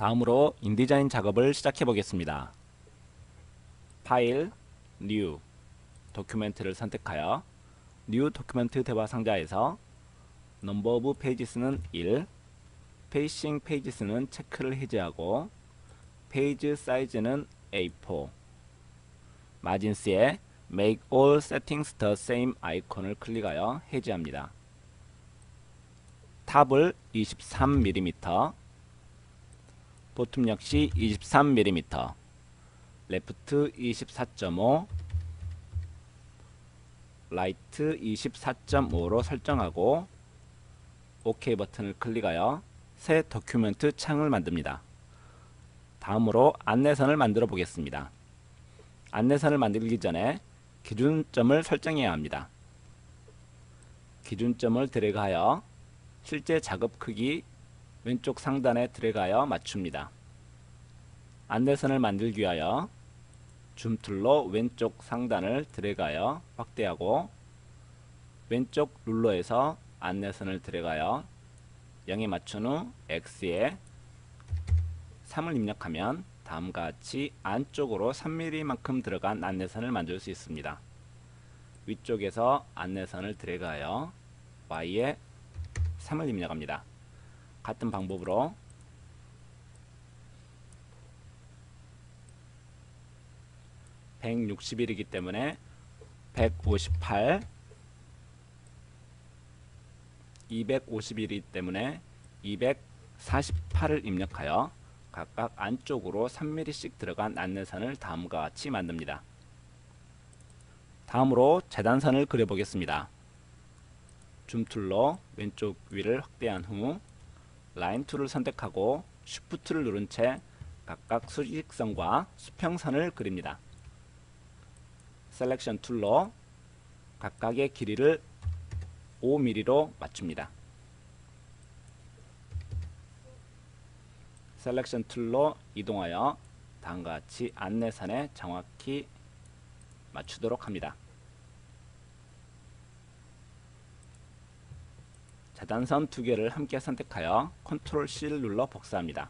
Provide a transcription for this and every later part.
다음으로 인디자인 작업을 시작해 보겠습니다. 파일, 뉴, 도큐멘트를 선택하여 뉴 도큐멘트 대화 상자에서 넘버 오브 페이지스는 1, 페이싱 페이지스는 체크를 해제하고 페이지 사이즈는 A4, 마진스에 Make all settings the same 아이콘을 클릭하여 해제합니다. 탑을 23mm, 보텀 역시 23mm, 레프트 24.5, 라이트 24.5로 설정하고 OK 버튼을 클릭하여 새 도큐멘트 창을 만듭니다. 다음으로 안내선을 만들어 보겠습니다. 안내선을 만들기 전에 기준점을 설정해야 합니다. 기준점을 드래그하여 실제 작업 크기 왼쪽 상단에 드래그하여 맞춥니다. 안내선을 만들기 위하여 줌 툴로 왼쪽 상단을 드래그하여 확대하고 왼쪽 룰러에서 안내선을 드래그하여 0에 맞춘 후 X에 3을 입력하면 다음과 같이 안쪽으로 3mm만큼 들어간 안내선을 만들 수 있습니다. 위쪽에서 안내선을 드래그하여 Y에 3을 입력합니다. 같은 방법으로 160일이기 때문에 158, 250일이기 때문에 248을 입력하여 각각 안쪽으로 3mm씩 들어간 안내선을 다음과 같이 만듭니다. 다음으로 재단선을 그려보겠습니다. 줌 툴로 왼쪽 위를 확대한 후 라인 툴을 선택하고 쉬프트를 누른 채 각각 수직선과 수평선을 그립니다. 셀렉션 툴로 각각의 길이를 5mm로 맞춥니다. 셀렉션 툴로 이동하여 다음과 같이 안내선에 정확히 맞추도록 합니다. 재단선 두 개를 함께 선택하여 컨트롤 C를 눌러 복사합니다.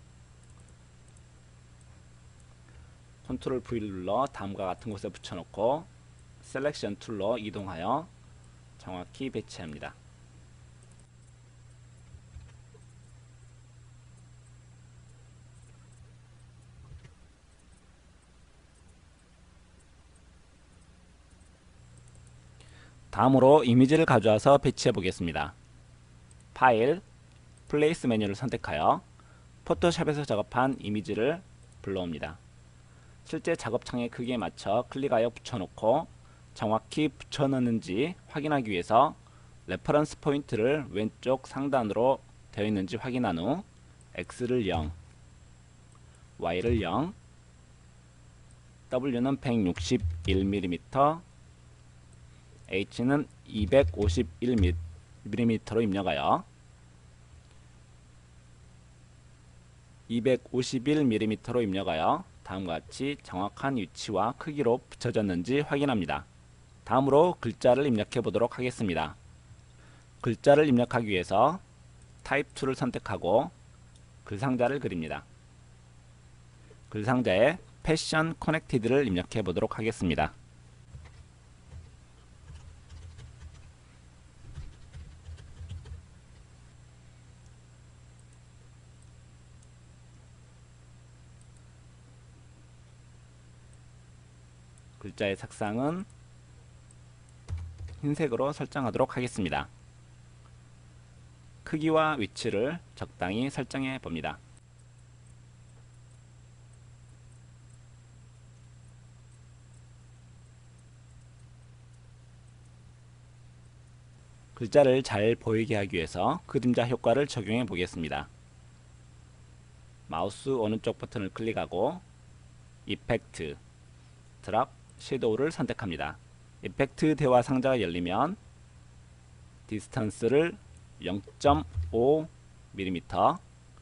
컨트롤 V를 눌러 다음과 같은 곳에 붙여놓고 셀렉션 툴로 이동하여 정확히 배치합니다. 다음으로 이미지를 가져와서 배치해 보겠습니다. 파일, 플레이스 메뉴를 선택하여 포토샵에서 작업한 이미지를 불러옵니다. 실제 작업창의 크기에 맞춰 클릭하여 붙여놓고 정확히 붙여넣는지 확인하기 위해서 레퍼런스 포인트를 왼쪽 상단으로 되어 있는지 확인한 후 X를 0, Y를 0, W는 161mm, H는 251mm로 입력하여 251mm로 입력하여 다음과 같이 정확한 위치와 크기로 붙여졌는지 확인합니다. 다음으로 글자를 입력해 보도록 하겠습니다. 글자를 입력하기 위해서 타입 툴을 선택하고 글상자를 그립니다. 글상자에 패션 커넥티드를 입력해 보도록 하겠습니다. 글자의 색상은 흰색으로 설정하도록 하겠습니다. 크기와 위치를 적당히 설정해 봅니다. 글자를 잘 보이게 하기 위해서 그림자 효과를 적용해 보겠습니다. 마우스 오른쪽 버튼을 클릭하고 이펙트, 드랍, 섀도우를 선택합니다. 이펙트 대화 상자가 열리면 디스턴스를 0.5mm,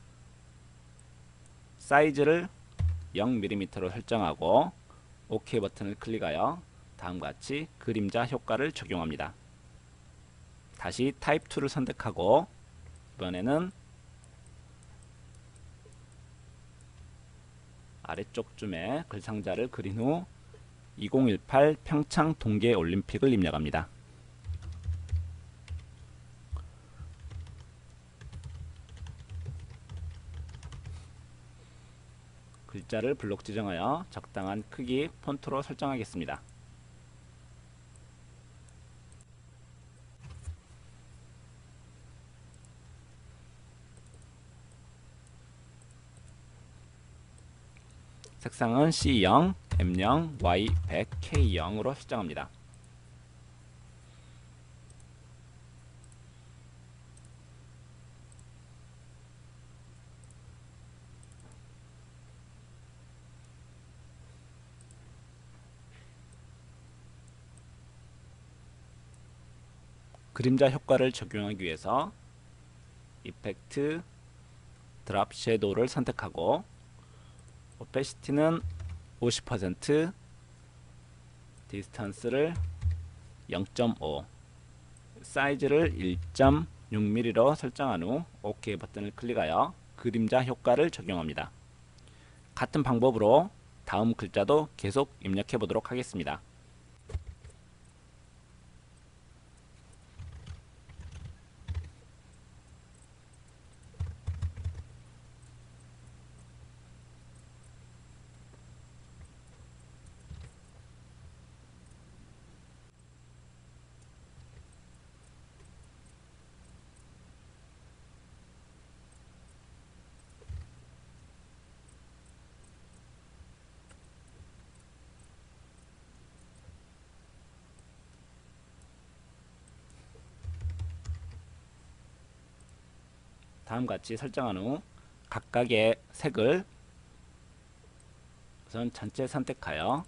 사이즈를 0mm로 설정하고 OK 버튼을 클릭하여 다음과 같이 그림자 효과를 적용합니다. 다시 타입 툴을 선택하고 이번에는 아래쪽쯤에 글상자를 그린 후 2018 평창 동계올림픽을 입력합니다. 글자를 블록 지정하여 적당한 크기 폰트로 설정하겠습니다. 색상은 C0, M0, Y100, K0으로 설정합니다. 그림자 효과를 적용하기 위해서 이펙트, 드랍 섀도우를 선택하고 오페시티는 50%, 디스턴스를 0.5, 사이즈를 1.6mm로 설정한 후 OK 버튼을 클릭하여 그림자 효과를 적용합니다. 같은 방법으로 다음 글자도 계속 입력해 보도록 하겠습니다. 다음같이 설정한 후 각각의 색을 우선 전체 선택하여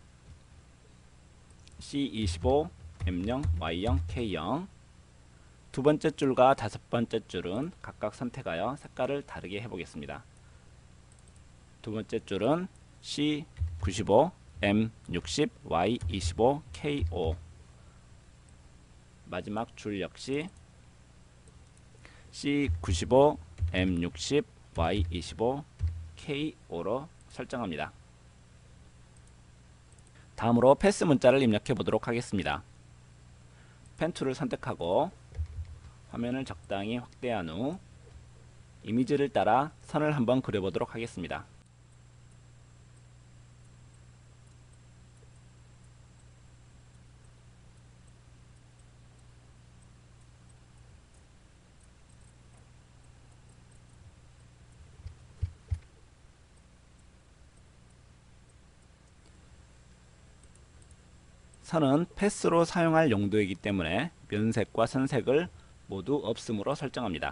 C25, M0, Y0, K0 두 번째 줄과 다섯 번째 줄은 각각 선택하여 색깔을 다르게 해보겠습니다. 두 번째 줄은 C95, M60, Y25, K5 마지막 줄 역시 C95, M60, Y25, K5로 설정합니다. 다음으로 패스 문자를 입력해 보도록 하겠습니다. 펜 툴을 선택하고 화면을 적당히 확대한 후 이미지를 따라 선을 한번 그려보도록 하겠습니다. 선은 패스로 사용할 용도이기 때문에 면색과 선색을 모두 없음으로 설정합니다.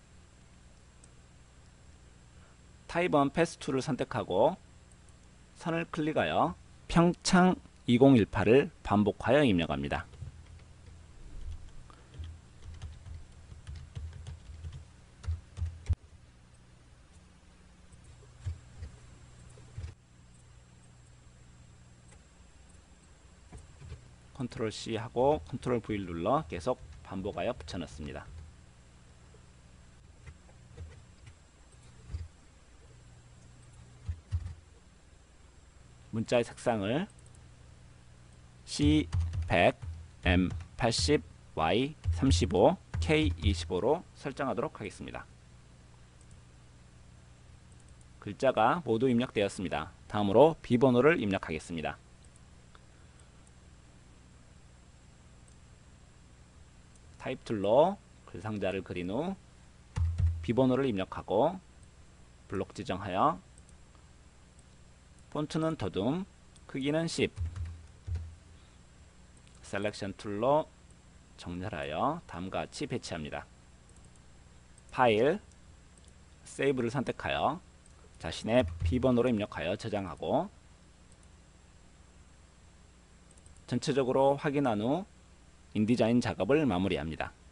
타입은 패스 툴을 선택하고 선을 클릭하여 평창 2018을 반복하여 입력합니다. 컨트롤 C 하고 컨트롤 V를 눌러 계속 반복하여 붙여넣습니다. 문자의 색상을 C100, M80, Y35, K25로 설정하도록 하겠습니다. 글자가 모두 입력되었습니다. 다음으로 비번호를 입력하겠습니다. 타입 툴로 글상자를 그린 후 비번호를 입력하고 블록 지정하여 폰트는 더듬, 크기는 10, 셀렉션 툴로 정렬하여 다음과 같이 배치합니다. 파일, 세이브를 선택하여 자신의 비번호를 입력하여 저장하고 전체적으로 확인한 후 인디자인 작업을 마무리합니다.